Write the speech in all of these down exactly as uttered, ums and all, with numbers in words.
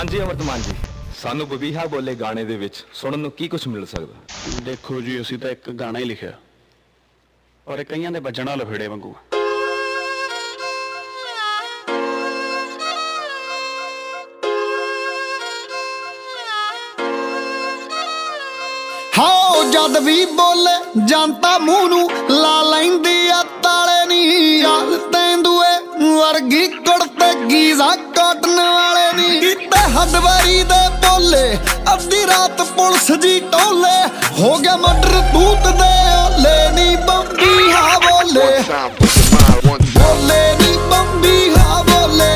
हाँ जी अमृतमान जी, सानू बबीहा बोले गाने दे विच सुनन नूं की कुछ मिल सकदा? देखो जी असीं तां एक गाना ही लिखिआ और ये कईयां दे बजणा लफेड़े वांगू। हाँ जद भी बोले जानता मूँह नूं ला लैंदी आ ताले नी। यार तेंदुए वर्गी कुड़ते गीजा कॉटन वाले नी। किते हडवारी दे बोले अद्धी रात पुलिस जी टोले। हो गया मर्डर तूत दे ओले नी बम्बी हाँ बोले। बोले नी बम्बी हाँ बोले।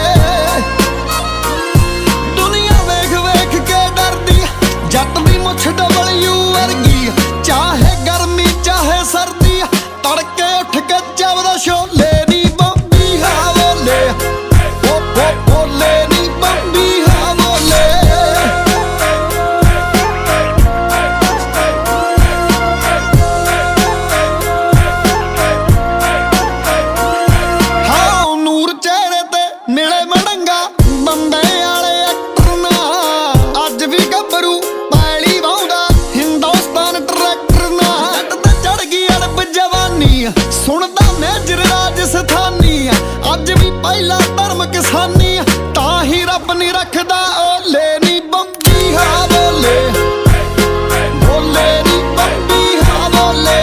दुनिया वेख वेख के डरदी जट दी मुछ डबलयू वर्गी। चाहे गर्मी चाहे सर्दी तड़के उठ के चवदा शोले नी बम्बी हाँ बोले। ओ ओ बोले नी बम्बी हाँ बोले। हाँ नूर चेहरे ते मिले मड़ंगा बंदे आले एक्टर ना। अज भी गबरू पैली वाउंदा हिंदुस्तान ट्रैक्टर ना। जट ते चढ़ गई अड़ब जवानी सुनदा मेजर राजस्थानी। अज भी पहला धर्म किसानी ताही रब नी रखदा ओले नी बम्बी हाँ बोले। बोले नी बम्बी हाँ बोले।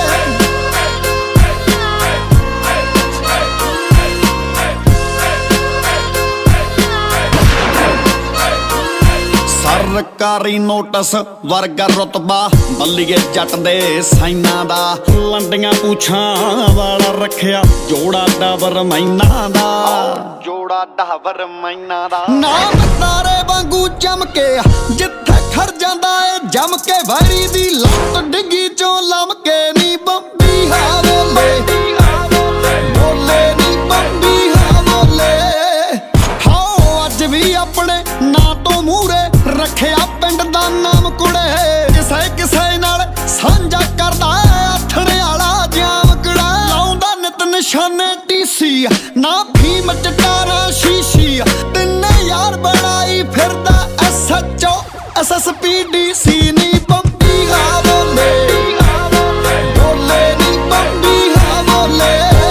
सरकारी नोटिस वर्गा रुतबा बल्लीए जट दे साइना दा। लंडियां पूछां वाला रखिया जोड़ा डाबर मैना दा। जोड़ा डाबर मैना दा। नाम तारे वांगू चमके जिथे खड़ जांदा ए जम के। वैरी दी लत डिगी चों लमके नी बम्बी हाँ बोले। बोले नी बम्बी हाँ बोले। हाँ अज भी अपने ना तो मूरे रखिया पिंड दा नाम कुड़े। किसे किसे नाल सांझा करदा आथणे आला जाम कुड़ा। लाउंदा नित निशाने टीसी ना फीम चटारा शीशी। तिन्ने यार बनाई फिरदा S H O S S P D C नी बम्बी हाँ बोले। बोले नी बम्बी हाँ बोले।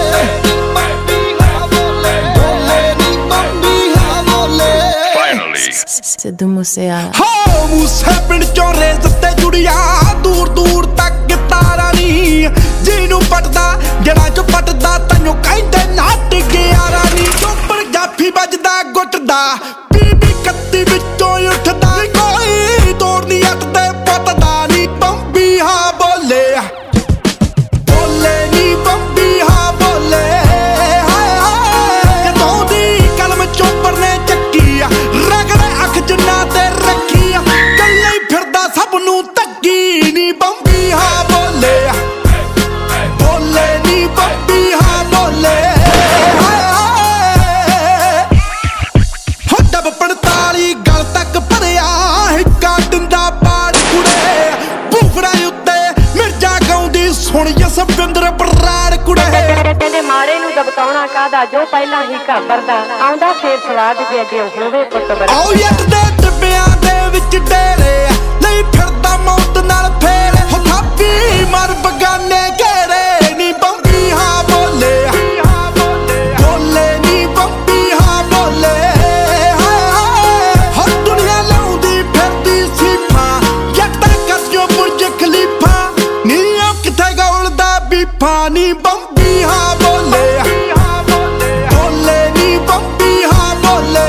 बोले नी बम्बी हाँ बोले। सिद्धू मूसेवाला। हाँ मूसे पिंड चों रेस ते जुड़िया दूर दूर तक तारा नी। जिनू पटदा जड़ा चो पटदा तैनू कहंदे नट ग्यारा नी। चोपड़ जाफी बजदा गुटदा बीबी कत्ती विचों उठदा। कोई तोड़ नी अट ते पतदा नी बम्बी हाँ बोले। बोले नी बम्बी हाँ बोले। हाय हाय जदों दी कलम चोपड़ ने चक्की रगड़े अख जिन्ना ते रखी। कल्ले ही फिरदा सब नू तक्की नी बम्बी हाँ बोले। बोले नी बम्बी हाँ बोले। हाय हाय हो डब पंताली गल तक भरिया हिक्का दिंदा पाड़ कुड़े। भूखड़ा उत्ते मिर्जा गाउंदी सुण जसविंदर बराड़ कुड़े। तेरे मारे नू दबकाउणा कादा जो पहला ही घबरदा। आउंदा फेर सवाद जे अगे होवे पुੱਤ बरा। आओ यट दे डिब्बियां दे विच डेरे नहीं फिरदा मौत नाल फेरे। हो थापी मर बगाने घेरे नी बम्बी हाँ बोले। बोले नी बम्बी हाँ बोले। हाय हाय हर दुनिया लाउंदी फिरदी सीफा। यट दा कसियो बुर्ज खलीफा नी ओ किथे गौलदा बीफा नी बम्बी हाँ बोले। बोले नी बम्बी हाँ बोले।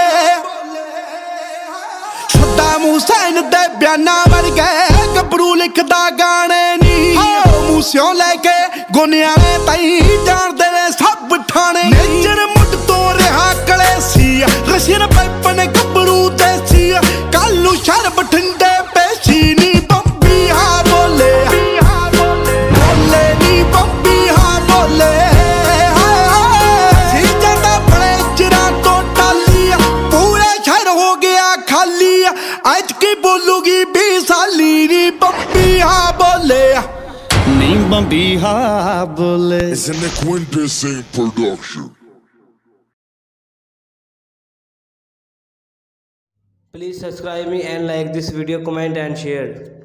सद्दाम हुसैन दे बयाना वर्गे गबरू लिखदा गाने नी। मूसियों लेके गुनिया में ताई जानदे ने सब ठाणे। नेचर मुट तो रिहा कलेसी रशियन पैपन गबरू देसी। कालू शहर बठिंडे पेशी नी बम्बी हाँ बोले। बोले नी बम्बी हाँ बोले। हाय हाय सीजन दा बड़े चिरां तो टाली पूरे शहर हो गया खाली। आज की बोलूगी बीस साली नी बम्बी हाँ बोले। नहीं बम्बी हाँ बोले। It's an Quintessence production. Please subscribe me and like this video, comment and share.